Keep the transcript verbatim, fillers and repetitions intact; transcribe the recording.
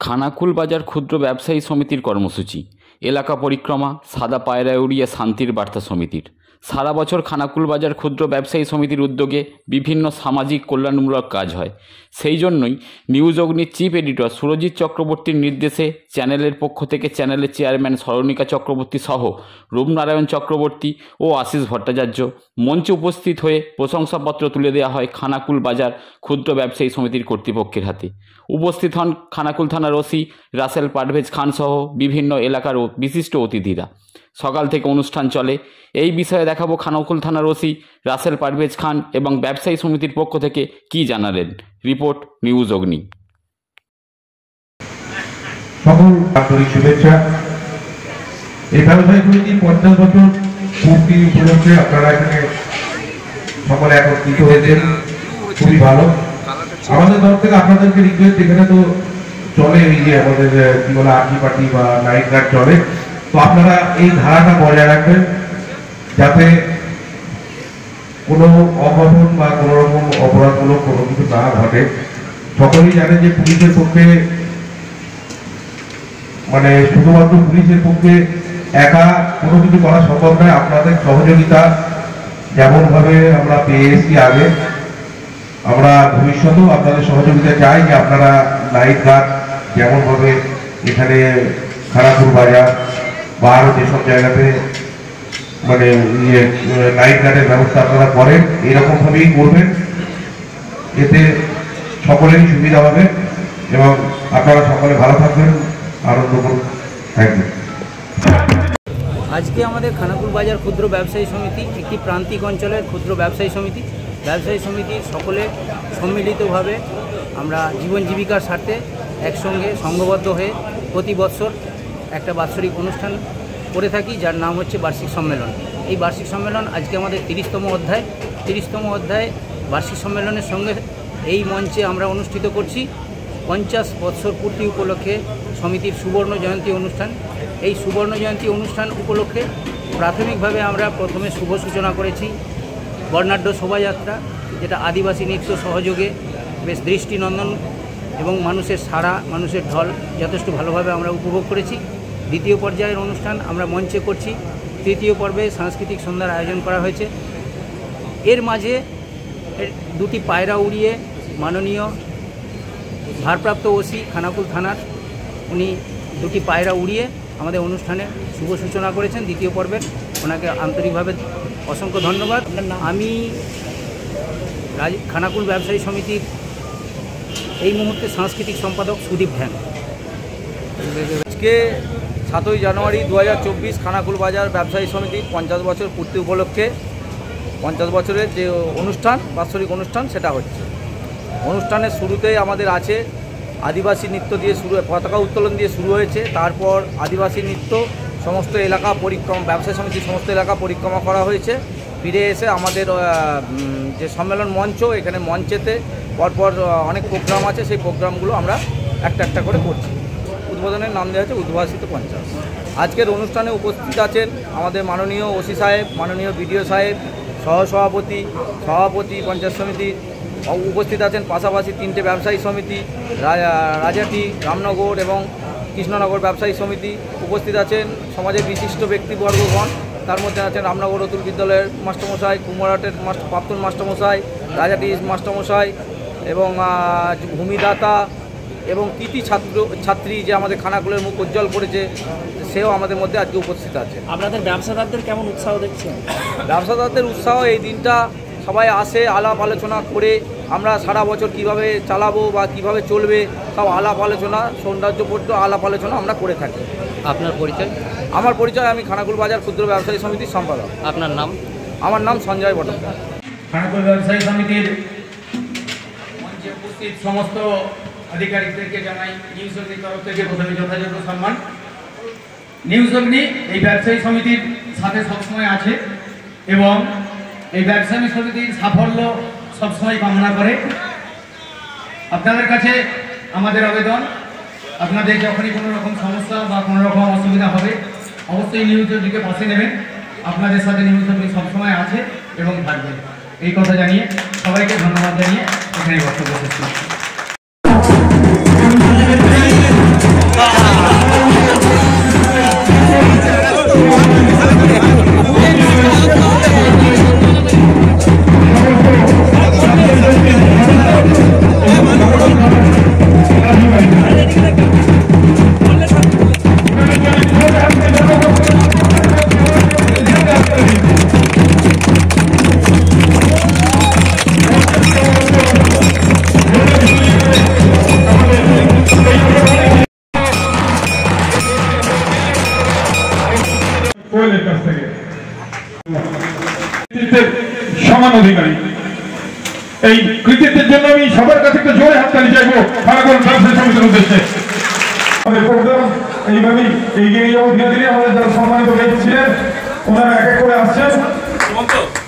খানাকুল বাজার ক্ষুদ্র ব্যবসায়ী সমিতির কর্মসূচি এলাকা পরিক্রমা সাদা পায়রা উড়িয়ে শান্তির বার্তা সমিতির। সারা বছর খানাকুল বাজার ক্ষুদ্র ব্যবসায়ী সমিতির উদ্যোগে বিভিন্ন সামাজিক কল্যাণমূলক কাজ হয়। সেই জন্যই নিউজ অগ্নির চিফ এডিটর সুরজিৎ চক্রবর্তীর নির্দেশে চ্যানেলের পক্ষ থেকে চ্যানেলের চেয়ারম্যান সরণিকা চক্রবর্তী সহ রূপনারায়ণ চক্রবর্তী ও আশিস ভট্টাচার্য মঞ্চে উপস্থিত হয়ে প্রশংসাপত্র তুলে দেওয়া হয় খানাকুল বাজার ক্ষুদ্র ব্যবসায়ী সমিতির কর্তৃপক্ষের হাতে। উপস্থিত হন খানাকুল থানার ওসি রাসেল পারভেজ খান সহ বিভিন্ন এলাকার বিশিষ্ট অতিথিরা। সকাল থেকে অনুষ্ঠান চলে। এই বিষয়ে দেখাবো খানাকুল থানার ওসি রাসেল পারভেজ খান এবং ব্যবসায়ী সমিতির পক্ষ থেকে কি জানালেন। রিপোর্ট নিউজ অগ্নি। সকল আন্তরিক শুভেচ্ছা। এই ব্যবসায়ী সমিতি পঞ্চাশ বছর পূর্তি উপলক্ষে আপনারা এখানে সকলে একত্রিত হয়েছেন, খুবই ভালো। আমাদের তরফ থেকে আপনাদেরকে রিকোয়েস্ট, এখানে তো চলে এই যে আমাদের কি বলে আর্মি পার্টি বা নাইট গার্ড চলে, তো আপনারা এই ধারাটা বজায় রাখবেন যাতে কোনো অঘটন বা কোনো রকম অপরাধমূলক কোনো কিছু না ঘটে। সকলেই জানেন যে পুলিশের পক্ষে মানে শুধুমাত্র পুলিশের পক্ষে একা কোনো কিছু করা সম্ভব নয়। আপনাদের সহযোগিতা যেমনভাবে আমরা পেয়ে এসেছি আগে, আমরা ভবিষ্যতেও আপনাদের সহযোগিতা চাই যে আপনারা নাইট গার্ড যেমনভাবে এখানে খানাকুল বাজার বা আরও যেসব জায়গাতে মানে ইয়ে নাইট গার্ডের ব্যবস্থা আপনারা করেন, এরকমভাবেই করবেন। এতে সকলেরই সুবিধা হবে এবং আপনারা সকলে ভালো থাকবেন, আনন্দ করুন। Thank you. আজকে আমাদের খানাকুল বাজার ক্ষুদ্র ব্যবসায়ী সমিতি একটি প্রান্তিক অঞ্চলের ক্ষুদ্র ব্যবসায়ী সমিতি। ব্যবসায়ী সমিতি সকলে সম্মিলিতভাবে আমরা জীবন জীবিকার স্বার্থে একসঙ্গে সংঘবদ্ধ হয়ে প্রতি বছর একটা বাৎসরিক অনুষ্ঠান করে থাকি, যার নাম হচ্ছে বার্ষিক সম্মেলন। এই বার্ষিক সম্মেলন আজকে আমাদের তিরিশতম অধ্যায়। তিরিশতম অধ্যায় বার্ষিক সম্মেলনের সঙ্গে এই মঞ্চে আমরা অনুষ্ঠিত করছি পঞ্চাশ বৎসর পূর্তি উপলক্ষে সমিতির সুবর্ণ জয়ন্তী অনুষ্ঠান। এই সুবর্ণ জয়ন্তী অনুষ্ঠান উপলক্ষে প্রাথমিকভাবে আমরা প্রথমে শুভ সূচনা করেছি বর্ণাঢ্য শোভাযাত্রা, যেটা আদিবাসী নৃত্য সহযোগে বেশ দৃষ্টিনন্দন এবং মানুষের সাড়া, মানুষের ঢল যথেষ্ট ভালোভাবে আমরা উপভোগ করেছি। দ্বিতীয় পর্যায়ের অনুষ্ঠান আমরা মঞ্চে করছি। তৃতীয় পর্বে সাংস্কৃতিক সন্ধ্যার আয়োজন করা হয়েছে। এর মাঝে দুটি পায়রা উড়িয়ে মাননীয় ভারপ্রাপ্ত ওসি খানাকুল থানার উনি দুটি পায়রা উড়িয়ে আমাদের অনুষ্ঠানে শুভ সূচনা করেছেন দ্বিতীয় পর্বের। ওনাকে আন্তরিকভাবে অসংখ্য ধন্যবাদ। আমি খানাকুল ব্যবসায়ী সমিতির এই মুহূর্তে সাংস্কৃতিক সম্পাদক সুদীপ ঢ্যাং। আজকে সাতই জানুয়ারি দু হাজার চব্বিশ খানাকুল বাজার ব্যবসায়ী সমিতির পঞ্চাশ বছর পূর্তি উপলক্ষে পঞ্চাশ বছরের যে অনুষ্ঠান, বাৎসরিক অনুষ্ঠান, সেটা হচ্ছে। অনুষ্ঠানের শুরুতেই আমাদের আছে আদিবাসী নৃত্য দিয়ে শুরু, পতাকা উত্তোলন দিয়ে শুরু হয়েছে। তারপর আদিবাসী নৃত্য সমস্ত এলাকা পরিক্রমা, ব্যবসায়ী সমিতির সমস্ত এলাকা পরিক্রমা করা হয়েছে। ফিরে এসে আমাদের যে সম্মেলন মঞ্চ, এখানে মঞ্চেতে পরপর অনেক প্রোগ্রাম আছে, সেই প্রোগ্রামগুলো আমরা একটা একটা করে করছি। উদ্বোধনের নাম দেওয়া হচ্ছে উদ্ভাসিত পঞ্চাশ। আজকের অনুষ্ঠানে উপস্থিত আছেন আমাদের মাননীয় ওসি সাহেব, মাননীয় বিডিও সাহেব, সহসভাপতি, সভাপতি পঞ্চায়েত সমিতির উপস্থিত আছেন। পাশাপাশি তিনটে ব্যবসায়ী সমিতি, রাজাটি, রামনগর এবং কৃষ্ণনগর ব্যবসায়ী সমিতি উপস্থিত আছেন। সমাজের বিশিষ্ট ব্যক্তিবর্গগণ, তার মধ্যে আছেন রামনগর অতুল বিদ্যালয়ের মাস্টারমশাই, কুমোরহাটের মাস্টার প্রাক্তন মাস্টারমশাই, রাজাটি মাস্টারমশাই এবং ভূমিদাতা এবং কৃতি ছাত্র ছাত্রী যে আমাদের খানাকুলের মুখ উজ্জ্বল করেছে, সেও আমাদের মধ্যে আজকে উপস্থিত আছে। আপনাদের ব্যবসাদারদের কেমন উৎসাহ দেখছেন? ব্যবসাদারদের উৎসাহ, এই দিনটা সবাই আসে, আলাপ আলোচনা করে আমরা সারা বছর কিভাবে চালাবো বা কিভাবে চলবে, সব আলাপ আলোচনা, সৌন্দর্যপূর্ণ আলাপ আলোচনা আমরা করে থাকি। আপনার পরিচয়? আমার পরিচয়, আমি খানাকুল বাজার ক্ষুদ্র ব্যবসায়ী সমিতির সম্পাদক। আপনার নাম? আমার নাম সঞ্জয় বটক। খানাকুল ব্যবসায়ী সমিতির মঞ্চে উপস্থিত সমস্ত আধিকারিকদেরকে জানাই নিউজ অগ্নির তরফ থেকে প্রথমে যথাযথ সম্মান। নিউজ অগ্নি এই ব্যবসায়ী সমিতির সাথে সবসময় আছে এবং এই ব্যবসায়ী সমিতির সাফল্য সবসময় কামনা করে। আপনাদের কাছে আমাদের আবেদন, আপনাদের যখনই কোনো রকম সমস্যা বা কোনো রকম অসুবিধা হবে, অবশ্যই নিউজ অগ্নিকে পাশে নেবেন। আপনাদের সাথে নিউজ অগ্নি সবসময় আছে এবং থাকবে, এই কথা জানিয়ে সবাইকে ধন্যবাদ জানিয়ে এখানে বক্তব্য শেষ করছি। কোয়েলের কাছ থেকে সমান অধিকারী। এই কৃতিত্বের জন্য আমি সবার কাছে একটা জোরে হাততালি চাইবো খানাকুল ব্যবসায়ী সমিতির উদ্দেশ্যে। আমাদের প্রোগ্রাম এইভাবেই এগিয়ে যাবো ধীরে ধীরে। আমাদের যারা সম্মানিত ব্যক্তি ছিলেন ওনারা এক এক করে আসছেন।